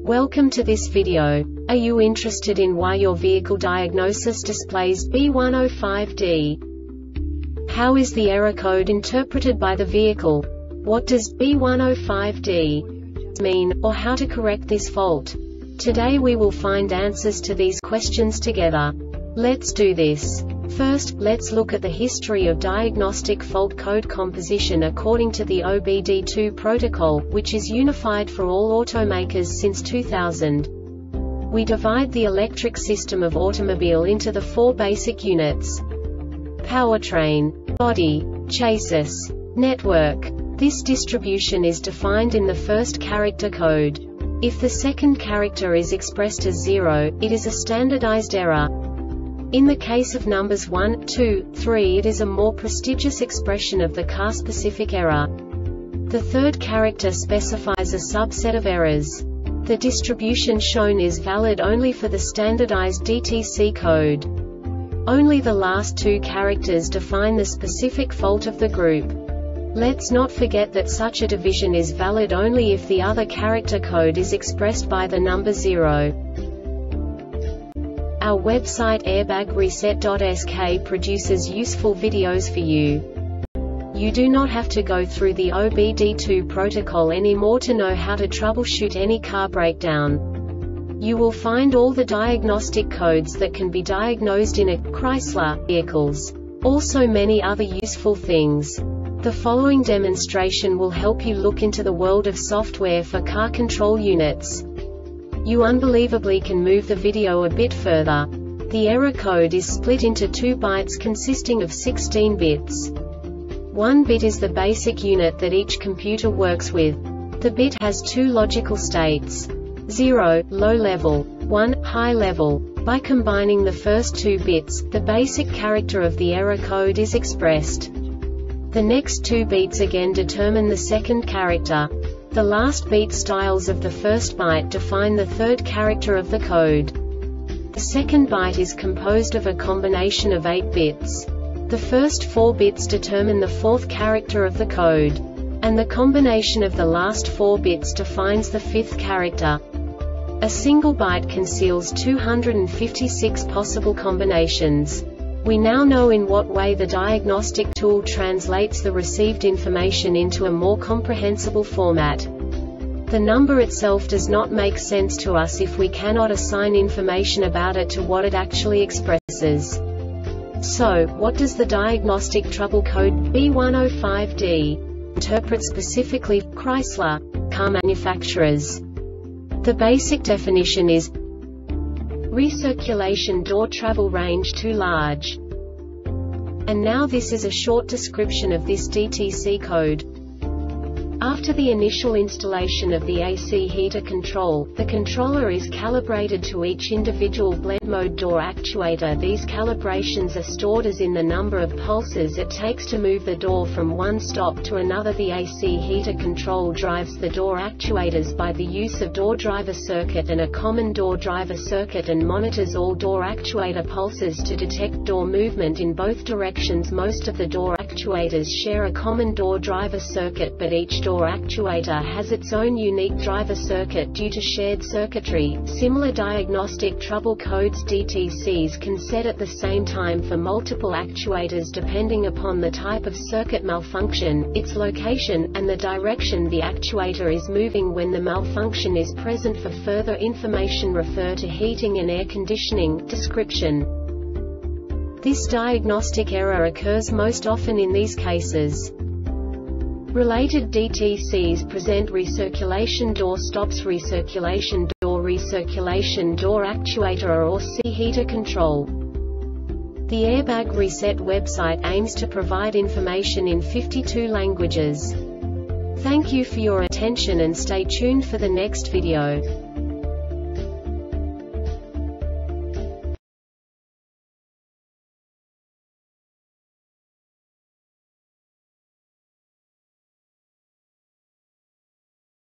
Welcome to this video. Are you interested in why your vehicle diagnosis displays B105D? How is the error code interpreted by the vehicle? What does B105D mean, or how to correct this fault? Today we will find answers to these questions together. Let's do this. First, let's look at the history of diagnostic fault code composition according to the OBD2 protocol, which is unified for all automakers since 2000. We divide the electric system of automobile into the four basic units: powertrain, body, chassis, network. This distribution is defined in the first character code. If the second character is expressed as 0, it is a standardized error. In the case of numbers 1, 2, 3, it is a more prestigious expression of the car-specific error. The third character specifies a subset of errors. The distribution shown is valid only for the standardized DTC code. Only the last two characters define the specific fault of the group. Let's not forget that such a division is valid only if the other character code is expressed by the number 0. Our website airbagreset.sk produces useful videos for you. You do not have to go through the OBD2 protocol anymore to know how to troubleshoot any car breakdown. You will find all the diagnostic codes that can be diagnosed in a Chrysler vehicles. Also many other useful things. The following demonstration will help you look into the world of software for car control units. You unbelievably can move the video a bit further. The error code is split into 2 bytes consisting of 16 bits. 1 bit is the basic unit that each computer works with. The bit has 2 logical states: 0, low level, 1, high level. By combining the first 2 bits, the basic character of the error code is expressed. The next 2 beats again determine the second character. The last beat styles of the first byte define the third character of the code. The second byte is composed of a combination of 8 bits. The first 4 bits determine the fourth character of the code. And the combination of the last 4 bits defines the fifth character. A single byte conceals 256 possible combinations. We now know in what way the diagnostic tool translates the received information into a more comprehensible format. The number itself does not make sense to us if we cannot assign information about it to what it actually expresses. So, what does the diagnostic trouble code B105D interpret specifically for Chrysler car manufacturers? The basic definition is recirculation door travel range too large. And now this is a short description of this DTC code. After the initial installation of the AC heater control, the controller is calibrated to each individual blend mode door actuator. These calibrations are stored as in the number of pulses it takes to move the door from one stop to another. The AC heater control drives the door actuators by the use of door driver circuit and a common door driver circuit, and monitors all door actuator pulses to detect door movement in both directions. Most of the door actuators share a common door driver circuit, but each door actuator has its own unique driver circuit due to shared circuitry. Similar diagnostic trouble codes DTCs can set at the same time for multiple actuators depending upon the type of circuit malfunction, its location, and the direction the actuator is moving when the malfunction is present. For further information, refer to heating and air conditioning. Description. This diagnostic error occurs most often in these cases. Related DTCs present recirculation door stops, recirculation door actuator, or C heater control. The Airbag Reset website aims to provide information in 52 languages. Thank you for your attention and stay tuned for the next video.